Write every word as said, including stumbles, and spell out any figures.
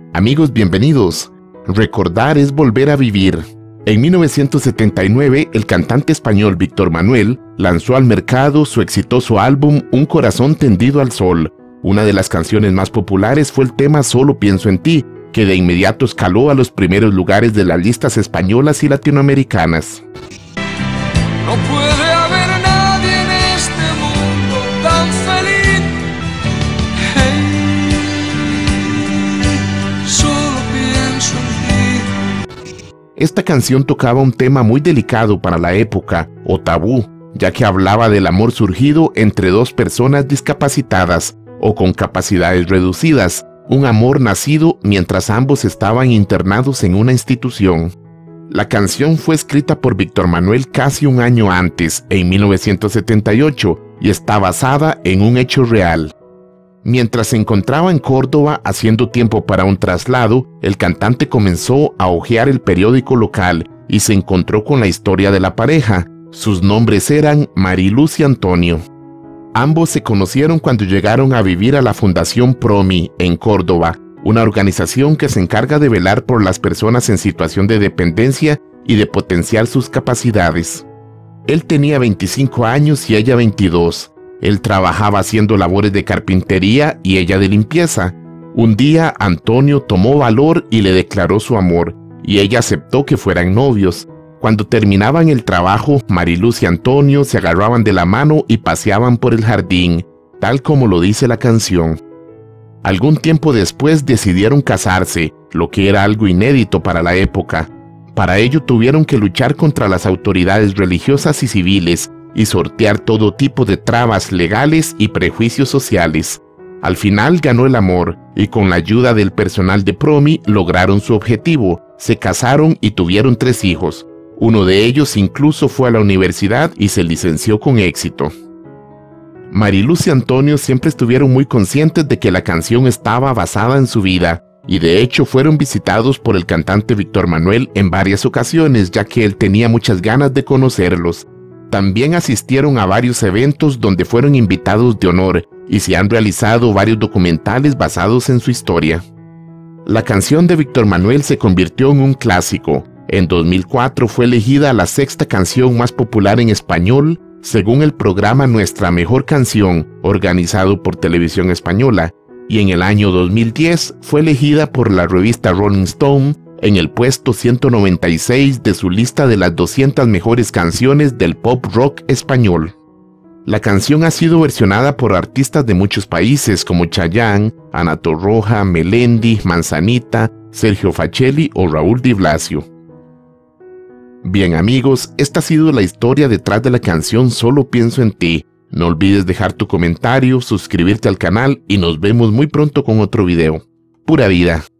Amigos, bienvenidos. Recordar es volver a vivir. En mil novecientos setenta y nueve, el cantante español Víctor Manuel lanzó al mercado su exitoso álbum Un corazón tendido al sol. Una de las canciones más populares fue el tema Solo pienso en ti, que de inmediato escaló a los primeros lugares de las listas españolas y latinoamericanas. No puede haber nadie en este mundo tan feliz. Hey, solo pienso en ti. Esta canción tocaba un tema muy delicado para la época, o tabú, ya que hablaba del amor surgido entre dos personas discapacitadas o con capacidades reducidas, un amor nacido mientras ambos estaban internados en una institución. La canción fue escrita por Víctor Manuel casi un año antes, en mil novecientos setenta y ocho, y está basada en un hecho real. Mientras se encontraba en Córdoba haciendo tiempo para un traslado, el cantante comenzó a hojear el periódico local y se encontró con la historia de la pareja. Sus nombres eran Mariluz y Antonio. Ambos se conocieron cuando llegaron a vivir a la Fundación Promi en Córdoba, una organización que se encarga de velar por las personas en situación de dependencia y de potenciar sus capacidades. Él tenía veinticinco años y ella veintidós. Él trabajaba haciendo labores de carpintería y ella de limpieza. Un día Antonio tomó valor y le declaró su amor, y ella aceptó que fueran novios. Cuando terminaban el trabajo, Mariluz y Antonio se agarraban de la mano y paseaban por el jardín, tal como lo dice la canción. Algún tiempo después decidieron casarse, lo que era algo inédito para la época. Para ello tuvieron que luchar contra las autoridades religiosas y civiles y sortear todo tipo de trabas legales y prejuicios sociales. Al final ganó el amor y con la ayuda del personal de Promi lograron su objetivo, se casaron y tuvieron tres hijos. Uno de ellos incluso fue a la universidad y se licenció con éxito. Mariluz y Antonio siempre estuvieron muy conscientes de que la canción estaba basada en su vida, y de hecho fueron visitados por el cantante Víctor Manuel en varias ocasiones, ya que él tenía muchas ganas de conocerlos. También asistieron a varios eventos donde fueron invitados de honor, y se han realizado varios documentales basados en su historia. La canción de Víctor Manuel se convirtió en un clásico. En dos mil cuatro fue elegida la sexta canción más popular en español, según el programa Nuestra Mejor Canción, organizado por Televisión Española, y en el año dos mil diez fue elegida por la revista Rolling Stone en el puesto ciento noventa y seis de su lista de las doscientas mejores canciones del pop rock español. La canción ha sido versionada por artistas de muchos países como Chayanne, Ana Torroja, Melendi, Manzanita, Sergio Facelli o Raúl Di Blasio. Bien amigos, esta ha sido la historia detrás de la canción Solo pienso en ti. No olvides dejar tu comentario, suscribirte al canal y nos vemos muy pronto con otro video. Pura vida.